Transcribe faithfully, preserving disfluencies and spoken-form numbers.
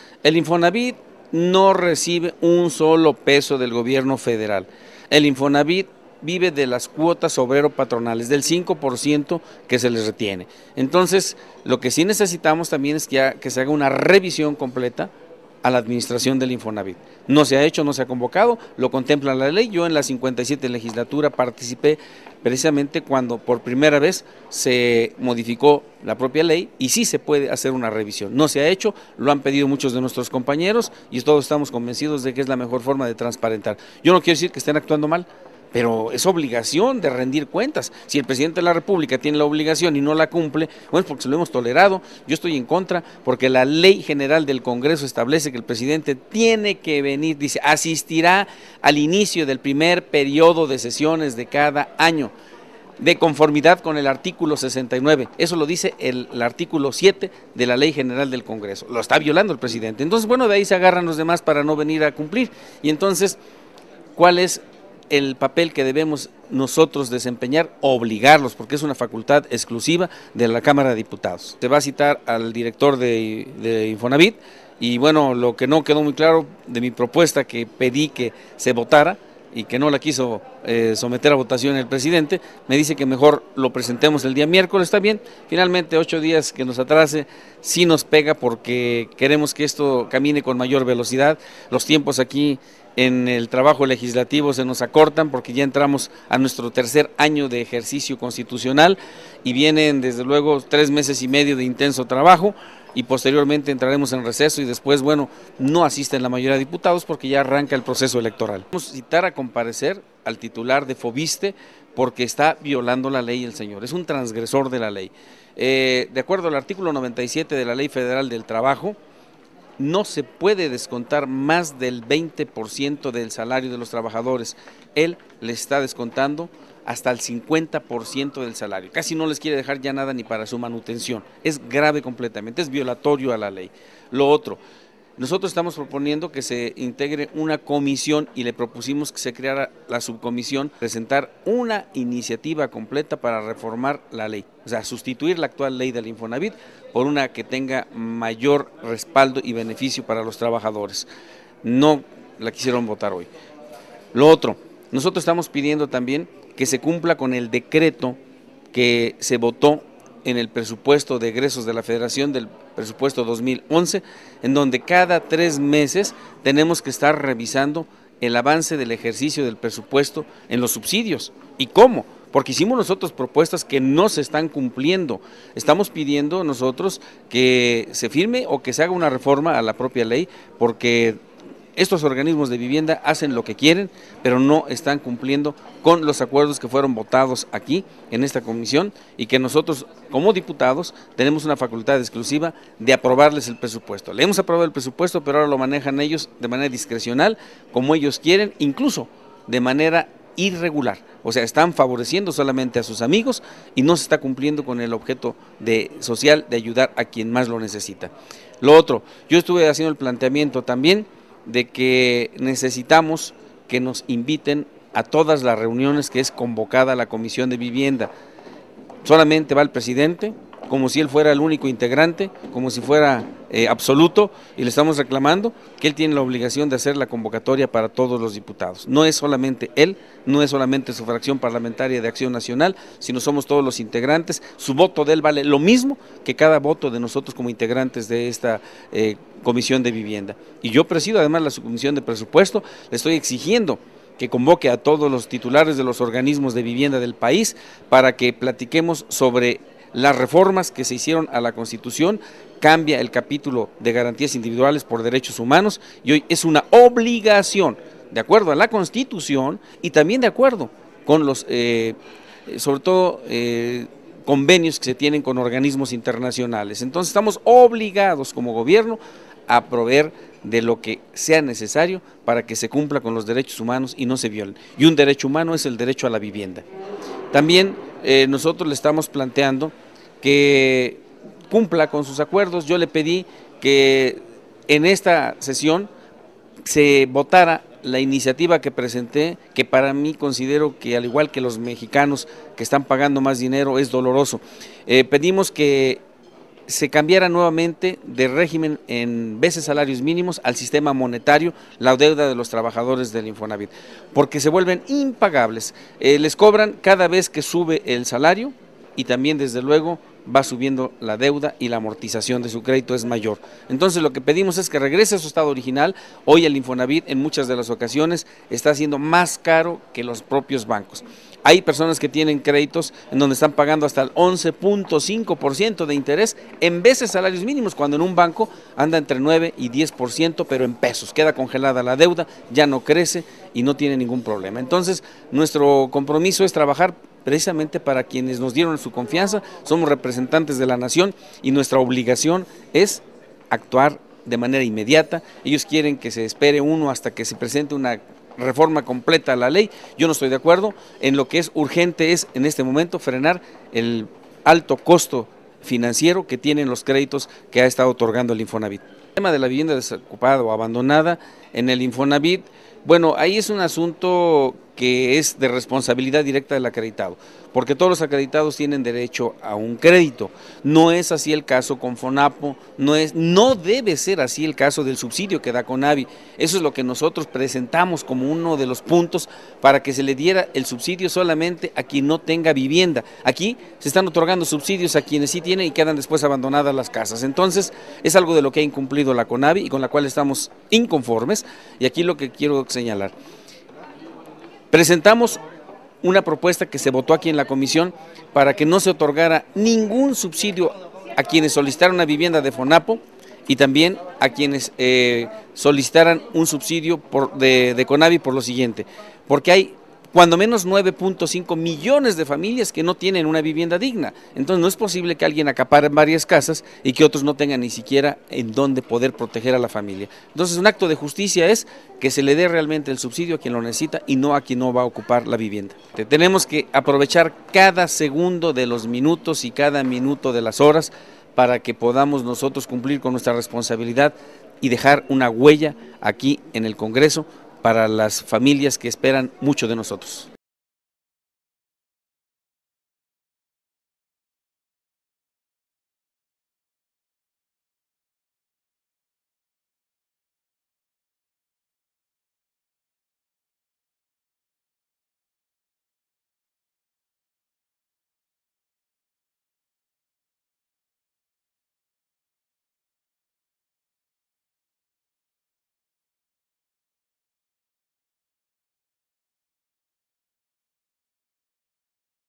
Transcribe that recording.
el Infonavit no recibe un solo peso del gobierno federal. El Infonavit vive de las cuotas obrero-patronales, del cinco por ciento que se les retiene. Entonces, lo que sí necesitamos también es que, ya, que se haga una revisión completa a la administración del Infonavit. No se ha hecho, no se ha convocado, lo contempla la ley. Yo en la cincuenta y siete legislatura participé precisamente cuando por primera vez se modificó la propia ley y sí se puede hacer una revisión. No se ha hecho, lo han pedido muchos de nuestros compañeros y todos estamos convencidos de que es la mejor forma de transparentar. Yo no quiero decir que estén actuando mal, pero es obligación de rendir cuentas. Si el presidente de la República tiene la obligación y no la cumple, bueno, es porque se lo hemos tolerado. Yo estoy en contra, porque la ley general del Congreso establece que el presidente tiene que venir, dice, asistirá al inicio del primer periodo de sesiones de cada año, de conformidad con el artículo sesenta y nueve. Eso lo dice el, el artículo siete de la Ley General del Congreso. Lo está violando el presidente. Entonces, bueno, de ahí se agarran los demás para no venir a cumplir. Y entonces, ¿cuál es el papel que debemos nosotros desempeñar? Obligarlos, porque es una facultad exclusiva de la Cámara de Diputados. Se va a citar al director de, de Infonavit y bueno, lo que no quedó muy claro de mi propuesta que pedí que se votara y que no la quiso eh, someter a votación el presidente, me dice que mejor lo presentemos el día miércoles. Está bien, finalmente ocho días que nos atrase sí nos pega porque queremos que esto camine con mayor velocidad. Los tiempos aquí en el trabajo legislativo se nos acortan porque ya entramos a nuestro tercer año de ejercicio constitucional y vienen desde luego tres meses y medio de intenso trabajo y posteriormente entraremos en receso y después, bueno, no asisten la mayoría de diputados porque ya arranca el proceso electoral. Vamos a citar a comparecer al titular de Fobiste porque está violando la ley el señor, es un transgresor de la ley. Eh, de acuerdo al artículo noventa y siete de la Ley Federal del Trabajo, no se puede descontar más del veinte por ciento del salario de los trabajadores. Él le está descontando hasta el cincuenta por ciento del salario. Casi no les quiere dejar ya nada ni para su manutención. Es grave completamente, es violatorio a la ley. Lo otro, nosotros estamos proponiendo que se integre una comisión y le propusimos que se creara la subcomisión, presentar una iniciativa completa para reformar la ley, o sea, sustituir la actual ley del Infonavit por una que tenga mayor respaldo y beneficio para los trabajadores. No la quisieron votar hoy. Lo otro, nosotros estamos pidiendo también que se cumpla con el decreto que se votó en el presupuesto de egresos de la Federación del presupuesto dos mil once, en donde cada tres meses tenemos que estar revisando el avance del ejercicio del presupuesto en los subsidios. ¿Y cómo? Porque hicimos nosotros propuestas que no se están cumpliendo. Estamos pidiendo nosotros que se firme o que se haga una reforma a la propia ley, porque estos organismos de vivienda hacen lo que quieren, pero no están cumpliendo con los acuerdos que fueron votados aquí en esta comisión y que nosotros como diputados tenemos una facultad exclusiva de aprobarles el presupuesto. Le hemos aprobado el presupuesto, pero ahora lo manejan ellos de manera discrecional, como ellos quieren, incluso de manera irregular. O sea, están favoreciendo solamente a sus amigos y no se está cumpliendo con el objeto de, social de ayudar a quien más lo necesita. Lo otro, yo estuve haciendo el planteamiento también de que necesitamos que nos inviten a todas las reuniones que es convocada la Comisión de Vivienda. Solamente va el presidente, como si él fuera el único integrante, como si fuera eh, absoluto, y le estamos reclamando que él tiene la obligación de hacer la convocatoria para todos los diputados. No es solamente él, no es solamente su fracción parlamentaria de Acción Nacional, sino somos todos los integrantes. Su voto de él vale lo mismo que cada voto de nosotros como integrantes de esta eh, Comisión de Vivienda. Y yo presido además la subcomisión de presupuesto, le estoy exigiendo que convoque a todos los titulares de los organismos de vivienda del país para que platiquemos sobre las reformas que se hicieron a la Constitución. Cambia el capítulo de garantías individuales por derechos humanos y hoy es una obligación, de acuerdo a la Constitución y también de acuerdo con los, eh, sobre todo, eh, convenios que se tienen con organismos internacionales. Entonces estamos obligados como gobierno a proveer de lo que sea necesario para que se cumpla con los derechos humanos y no se violen. Y un derecho humano es el derecho a la vivienda. También eh, nosotros le estamos planteando que cumpla con sus acuerdos. Yo le pedí que en esta sesión se votara la iniciativa que presenté, que para mí considero que al igual que los mexicanos que están pagando más dinero es doloroso. Eh, pedimos que se cambiara nuevamente de régimen en veces salarios mínimos al sistema monetario la deuda de los trabajadores del Infonavit, porque se vuelven impagables, eh, les cobran cada vez que sube el salario y también desde luego va subiendo la deuda y la amortización de su crédito es mayor. Entonces lo que pedimos es que regrese a su estado original. Hoy el Infonavit en muchas de las ocasiones está siendo más caro que los propios bancos. Hay personas que tienen créditos en donde están pagando hasta el once punto cinco por ciento de interés en veces salarios mínimos, cuando en un banco anda entre nueve y diez por ciento, pero en pesos. Queda congelada la deuda, ya no crece y no tiene ningún problema. Entonces nuestro compromiso es trabajar precisamente para quienes nos dieron su confianza. Somos representantes de la nación y nuestra obligación es actuar de manera inmediata. Ellos quieren que se espere uno hasta que se presente una reforma completa a la ley. Yo no estoy de acuerdo. En lo que es urgente es en este momento frenar el alto costo financiero que tienen los créditos que ha estado otorgando el Infonavit. El tema de la vivienda desocupada o abandonada en el Infonavit, bueno, ahí es un asunto que es de responsabilidad directa del acreditado, porque todos los acreditados tienen derecho a un crédito. No es así el caso con FONAPO, no, es, no debe ser así el caso del subsidio que da CONAVI. Eso es lo que nosotros presentamos como uno de los puntos para que se le diera el subsidio solamente a quien no tenga vivienda. Aquí se están otorgando subsidios a quienes sí tienen y quedan después abandonadas las casas. Entonces es algo de lo que ha incumplido la CONAVI y con la cual estamos inconformes. Y aquí lo que quiero señalar: presentamos una propuesta que se votó aquí en la comisión para que no se otorgara ningún subsidio a quienes solicitaron una vivienda de FONAPO y también a quienes eh, solicitaran un subsidio por, de, de CONAVI por lo siguiente, porque hay cuando menos nueve punto cinco millones de familias que no tienen una vivienda digna. Entonces no es posible que alguien acapare varias casas y que otros no tengan ni siquiera en dónde poder proteger a la familia. Entonces un acto de justicia es que se le dé realmente el subsidio a quien lo necesita y no a quien no va a ocupar la vivienda. Tenemos que aprovechar cada segundo de los minutos y cada minuto de las horas para que podamos nosotros cumplir con nuestra responsabilidad y dejar una huella aquí en el Congreso para las familias que esperan mucho de nosotros.